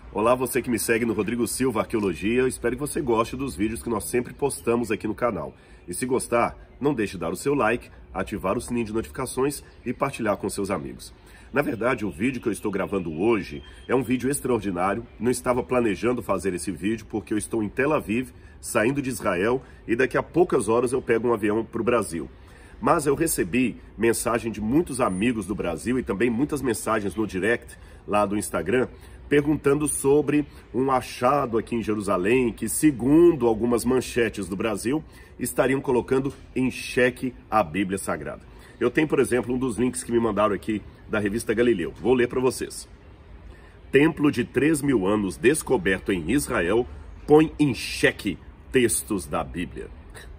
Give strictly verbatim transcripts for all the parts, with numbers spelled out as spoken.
Olá, você que me segue no Rodrigo Silva Arqueologia, eu espero que você goste dos vídeos que nós sempre postamos aqui no canal. E se gostar, não deixe de dar o seu like, ativar o sininho de notificações e partilhar com seus amigos. Na verdade, o vídeo que eu estou gravando hoje é um vídeo extraordinário. Não estava planejando fazer esse vídeo porque eu estou em Tel Aviv, saindo de Israel, e daqui a poucas horas eu pego um avião para o Brasil. Mas eu recebi mensagem de muitos amigos do Brasil e também muitas mensagens no direct lá do Instagram, perguntando sobre um achado aqui em Jerusalém que, segundo algumas manchetes do Brasil, estariam colocando em xeque a Bíblia Sagrada. Eu tenho, por exemplo, um dos links que me mandaram aqui da revista Galileu. Vou ler para vocês. Templo de três mil anos descoberto em Israel põe em xeque textos da Bíblia.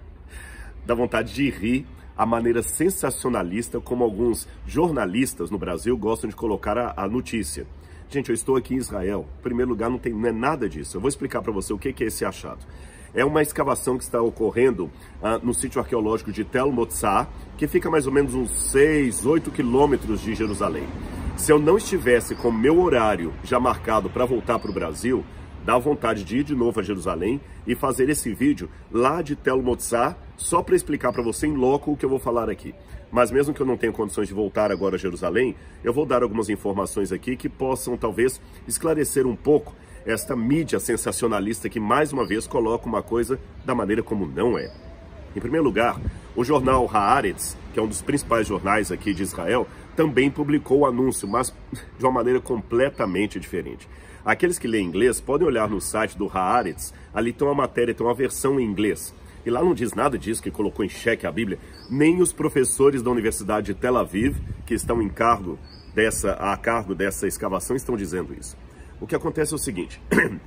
Dá vontade de rir a maneira sensacionalista como alguns jornalistas no Brasil gostam de colocar a, a notícia. Gente, eu estou aqui em Israel. Em primeiro lugar, não, tem, não é nada disso. Eu vou explicar para você o que é esse achado. É uma escavação que está ocorrendo uh, no sítio arqueológico de Tel Motzah, que fica mais ou menos uns seis, oito quilômetros de Jerusalém. Se eu não estivesse com o meu horário já marcado para voltar para o Brasil, dá vontade de ir de novo a Jerusalém e fazer esse vídeo lá de Tel Motzah, só para explicar para você em loco o que eu vou falar aqui. Mas mesmo que eu não tenha condições de voltar agora a Jerusalém, eu vou dar algumas informações aqui que possam talvez esclarecer um pouco esta mídia sensacionalista que mais uma vez coloca uma coisa da maneira como não é. Em primeiro lugar, o jornal Haaretz, que é um dos principais jornais aqui de Israel, também publicou o anúncio, mas de uma maneira completamente diferente. Aqueles que lêem inglês podem olhar no site do Haaretz, ali tem uma matéria, tem uma versão em inglês. E lá não diz nada disso, que colocou em xeque a Bíblia. Nem os professores da Universidade de Tel Aviv, que estão em cargo dessa, a cargo dessa escavação, estão dizendo isso. O que acontece é o seguinte,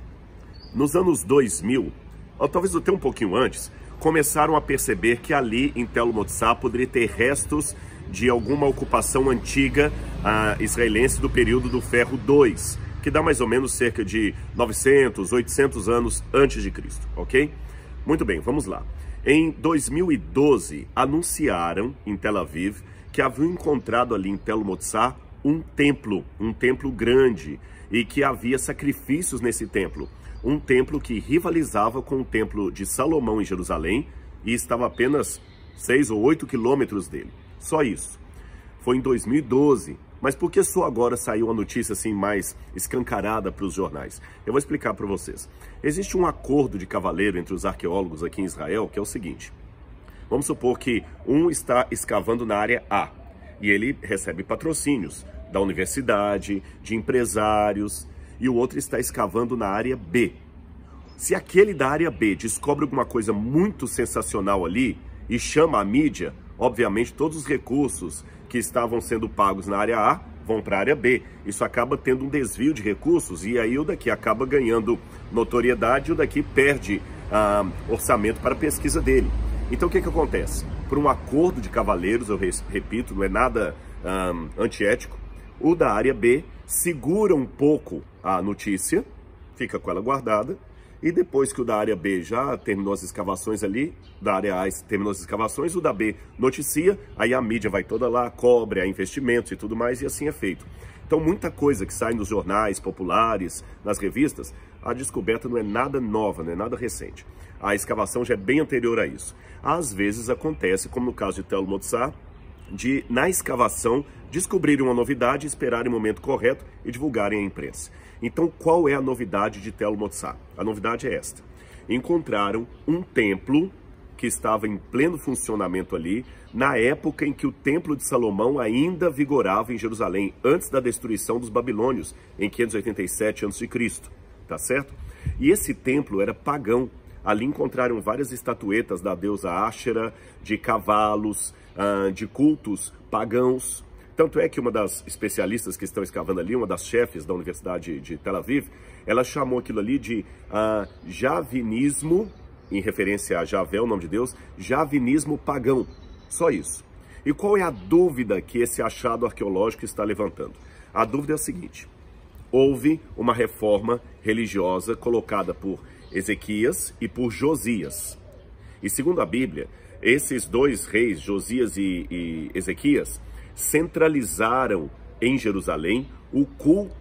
nos anos dois mil, ou talvez até um pouquinho antes, começaram a perceber que ali em Tel Motzah poderia ter restos de alguma ocupação antiga uh, israelense do período do Ferro dois, que dá mais ou menos cerca de novecentos, oitocentos anos antes de Cristo, ok? Muito bem, vamos lá. Em dois mil e doze, anunciaram em Tel Aviv que haviam encontrado ali em Tel Motzah um templo, um templo grande, e que havia sacrifícios nesse templo. Um templo que rivalizava com o templo de Salomão em Jerusalém e estava a apenas seis ou oito quilômetros dele. Só isso. Foi em dois mil e doze. Mas por que só agora saiu a notícia assim mais escancarada para os jornais? Eu vou explicar para vocês. Existe um acordo de cavaleiro entre os arqueólogos aqui em Israel, que é o seguinte. Vamos supor que um está escavando na área A e ele recebe patrocínios da universidade, de empresários, e o outro está escavando na área B. Se aquele da área B descobre alguma coisa muito sensacional ali e chama a mídia, obviamente todos os recursos que estavam sendo pagos na área A vão para a área B. Isso acaba tendo um desvio de recursos e aí o daqui acaba ganhando notoriedade e o daqui perde ah, orçamento para a pesquisa dele. Então o que que acontece? Por um acordo de cavaleiros, eu repito, não é nada ah, antiético, o da área B segura um pouco a notícia, fica com ela guardada, e depois que o da área B já terminou as escavações ali, da área A terminou as escavações, o da B noticia, aí a mídia vai toda lá, cobre, há investimentos e tudo mais, e assim é feito. Então muita coisa que sai nos jornais populares, nas revistas, a descoberta não é nada nova, não é nada recente. A escavação já é bem anterior a isso. Às vezes acontece, como no caso de Tel Motzah, de, na escavação, descobrirem uma novidade, esperarem o momento correto e divulgarem à imprensa. Então, qual é a novidade de Tel Motzah? A novidade é esta. Encontraram um templo que estava em pleno funcionamento ali, na época em que o Templo de Salomão ainda vigorava em Jerusalém, antes da destruição dos babilônios, em quinhentos e oitenta e sete antes de Cristo, tá certo? E esse templo era pagão. Ali encontraram várias estatuetas da deusa Áshera, de cavalos, de cultos pagãos. Tanto é que uma das especialistas que estão escavando ali, uma das chefes da Universidade de Tel Aviv, ela chamou aquilo ali de uh, javinismo, em referência a Javé, o nome de Deus, javinismo pagão. Só isso. E qual é a dúvida que esse achado arqueológico está levantando? A dúvida é a seguinte. Houve uma reforma religiosa colocada por Ezequias e por Josias. E segundo a Bíblia, esses dois reis, Josias e, e Ezequias, centralizaram em Jerusalém o culto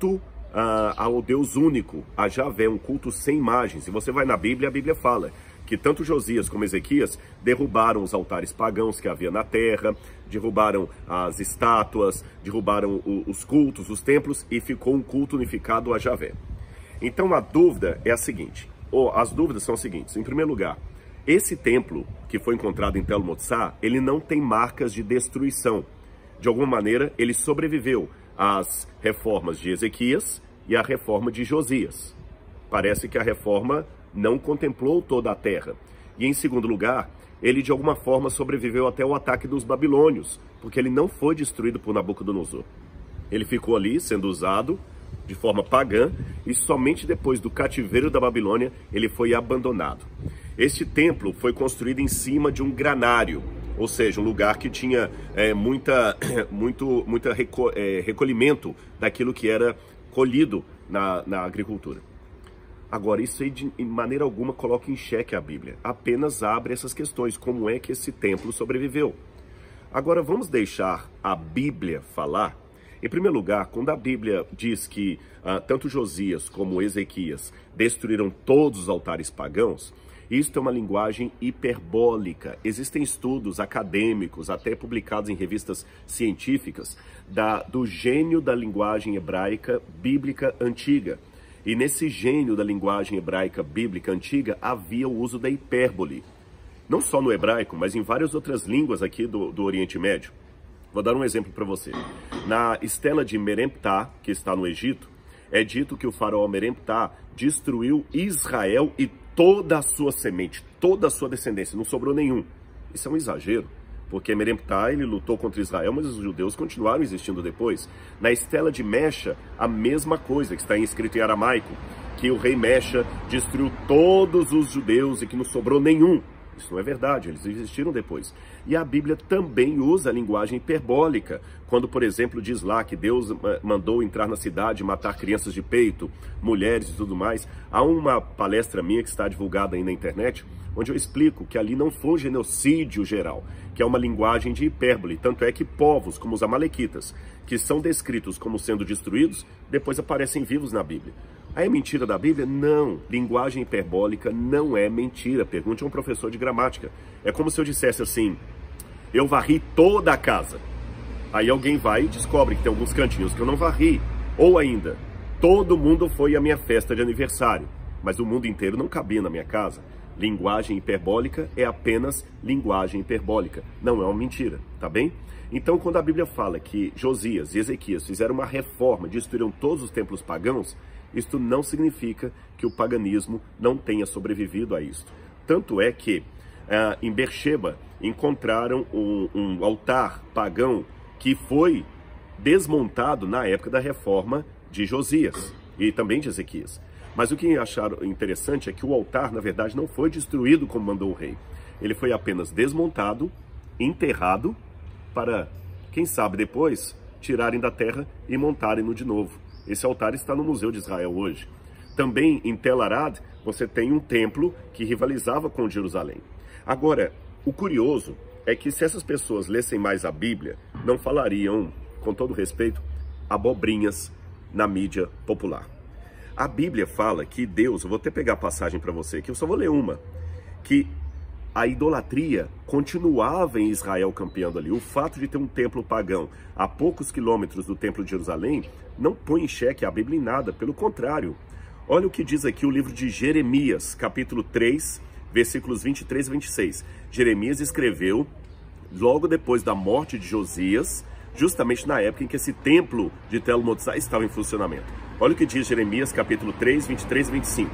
ah, ao Deus único, a Javé, um culto sem imagens. E você vai na Bíblia, a Bíblia fala que tanto Josias como Ezequias derrubaram os altares pagãos que havia na terra, derrubaram as estátuas, derrubaram o, os cultos, os templos, e ficou um culto unificado a Javé. Então a dúvida é a seguinte, ou as dúvidas são as seguintes. Em primeiro lugar, esse templo que foi encontrado em Tel Motsar, ele não tem marcas de destruição. De alguma maneira, ele sobreviveu às reformas de Ezequias e à reforma de Josias. Parece que a reforma não contemplou toda a terra. E em segundo lugar, ele de alguma forma sobreviveu até o ataque dos babilônios, porque ele não foi destruído por Nabucodonosor. Ele ficou ali sendo usado de forma pagã e somente depois do cativeiro da Babilônia ele foi abandonado. Este templo foi construído em cima de um granário, ou seja, um lugar que tinha é, muita, muito, muita reco é, recolhimento daquilo que era colhido na, na agricultura. Agora, isso aí de maneira alguma coloca em xeque a Bíblia, apenas abre essas questões, como é que esse templo sobreviveu. Agora, vamos deixar a Bíblia falar? Em primeiro lugar, quando a Bíblia diz que ah, tanto Josias como Ezequias destruíram todos os altares pagãos, isso é uma linguagem hiperbólica. Existem estudos acadêmicos, até publicados em revistas científicas, da, do gênio da linguagem hebraica bíblica antiga. E nesse gênio da linguagem hebraica bíblica antiga havia o uso da hipérbole. Não só no hebraico, mas em várias outras línguas aqui do, do Oriente Médio. Vou dar um exemplo para você. Na estela de Meremptah, que está no Egito, é dito que o faraó Meremptah destruiu Israel e toda a sua semente, toda a sua descendência, não sobrou nenhum. Isso é um exagero, porque Meremptah, ele lutou contra Israel, mas os judeus continuaram existindo depois. Na estela de Mecha, a mesma coisa, que está escrito em aramaico, que o rei Mecha destruiu todos os judeus e que não sobrou nenhum. Isso não é verdade, eles existiram depois. E a Bíblia também usa a linguagem hiperbólica, quando, por exemplo, diz lá que Deus mandou entrar na cidade, matar crianças de peito, mulheres e tudo mais. Há uma palestra minha que está divulgada aí na internet, onde eu explico que ali não foi um genocídio geral, que é uma linguagem de hipérbole. Tanto é que povos como os amalequitas, que são descritos como sendo destruídos, depois aparecem vivos na Bíblia. Aí é mentira da Bíblia? Não. Linguagem hiperbólica não é mentira. Pergunte a um professor de gramática. É como se eu dissesse assim, eu varri toda a casa. Aí alguém vai e descobre que tem alguns cantinhos que eu não varri. Ou ainda, todo mundo foi à minha festa de aniversário, mas o mundo inteiro não cabia na minha casa. Linguagem hiperbólica é apenas linguagem hiperbólica. Não é uma mentira, tá bem? Então, quando a Bíblia fala que Josias e Ezequias fizeram uma reforma, destruíram todos os templos pagãos, isto não significa que o paganismo não tenha sobrevivido a isto. Tanto é que uh, em Beersheba encontraram um, um altar pagão que foi desmontado na época da reforma de Josias e também de Ezequias. Mas o que acharam interessante é que o altar, na verdade, não foi destruído como mandou o rei. Ele foi apenas desmontado, enterrado, para, quem sabe depois, tirarem da terra e montarem-no de novo. Esse altar está no Museu de Israel hoje. Também em Tel Arad, você tem um templo que rivalizava com Jerusalém. Agora, o curioso é que se essas pessoas lessem mais a Bíblia, não falariam, com todo respeito, abobrinhas na mídia popular. A Bíblia fala que Deus, eu vou até pegar a passagem para você aqui, eu só vou ler uma, que a idolatria continuava em Israel campeando ali. O fato de ter um templo pagão a poucos quilômetros do templo de Jerusalém não põe em xeque a Bíblia em nada, pelo contrário. Olha o que diz aqui o livro de Jeremias, capítulo três, versículos vinte e três e vinte e seis. Jeremias escreveu logo depois da morte de Josias, justamente na época em que esse templo de Tel Motsar estava em funcionamento. Olha o que diz Jeremias, capítulo três, vinte e três e vinte e cinco.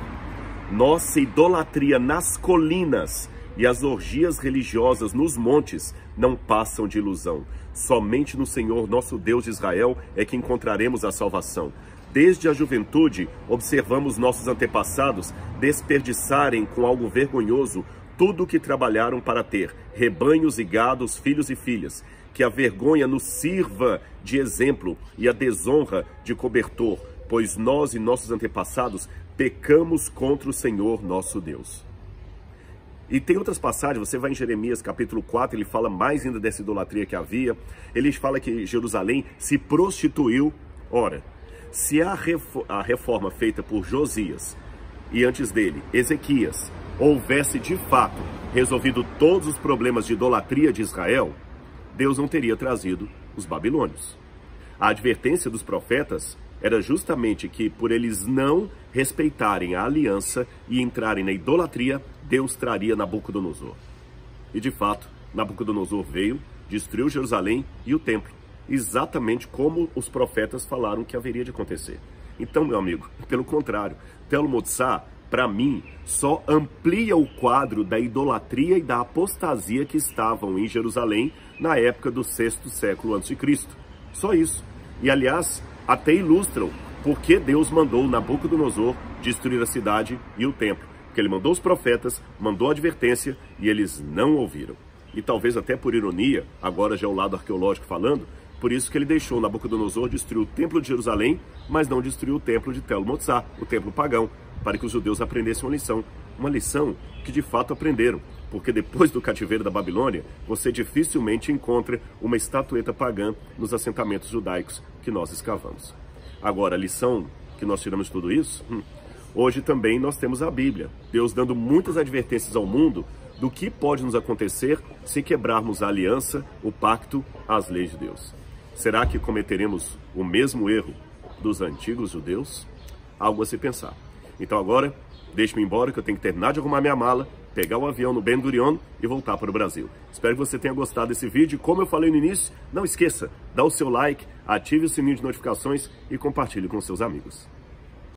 Nossa idolatria nas colinas e as orgias religiosas nos montes não passam de ilusão. Somente no Senhor, nosso Deus de Israel, é que encontraremos a salvação. Desde a juventude, observamos nossos antepassados desperdiçarem com algo vergonhoso tudo o que trabalharam para ter, rebanhos e gados, filhos e filhas. Que a vergonha nos sirva de exemplo e a desonra de cobertor, pois nós e nossos antepassados pecamos contra o Senhor nosso Deus. E tem outras passagens, você vai em Jeremias capítulo quatro, ele fala mais ainda dessa idolatria que havia. Ele fala que Jerusalém se prostituiu. Ora, Se a reforma feita por Josias e antes dele, Ezequias, houvesse de fato resolvido todos os problemas de idolatria de Israel, Deus não teria trazido os babilônios. A advertência dos profetas era justamente que, por eles não respeitarem a aliança e entrarem na idolatria, Deus traria Nabucodonosor. E de fato, Nabucodonosor veio, destruiu Jerusalém e o templo, exatamente como os profetas falaram que haveria de acontecer. Então, meu amigo, pelo contrário, Tell Motsar, para mim, só amplia o quadro da idolatria e da apostasia que estavam em Jerusalém na época do sexto século antes de Cristo. Só isso. E, aliás, até ilustram por que Deus mandou Nabucodonosor destruir a cidade e o templo. Porque ele mandou os profetas, mandou a advertência e eles não ouviram. E talvez até por ironia, agora já é o lado arqueológico falando, por isso que ele deixou Nabucodonosor destruir o templo de Jerusalém, mas não destruiu o templo de Tell Motsar, o templo pagão, para que os judeus aprendessem uma lição. Uma lição que de fato aprenderam, porque depois do cativeiro da Babilônia, você dificilmente encontra uma estatueta pagã nos assentamentos judaicos que nós escavamos. Agora, a lição que nós tiramos de tudo isso, hum, hoje também nós temos a Bíblia, Deus dando muitas advertências ao mundo do que pode nos acontecer se quebrarmos a aliança, o pacto, as leis de Deus. Será que cometeremos o mesmo erro dos antigos judeus? Algo a se pensar. Então agora, deixe-me embora que eu tenho que terminar de arrumar minha mala, pegar o avião no Ben Gurion e voltar para o Brasil. Espero que você tenha gostado desse vídeo. Como eu falei no início, não esqueça, dá o seu like, ative o sininho de notificações e compartilhe com seus amigos.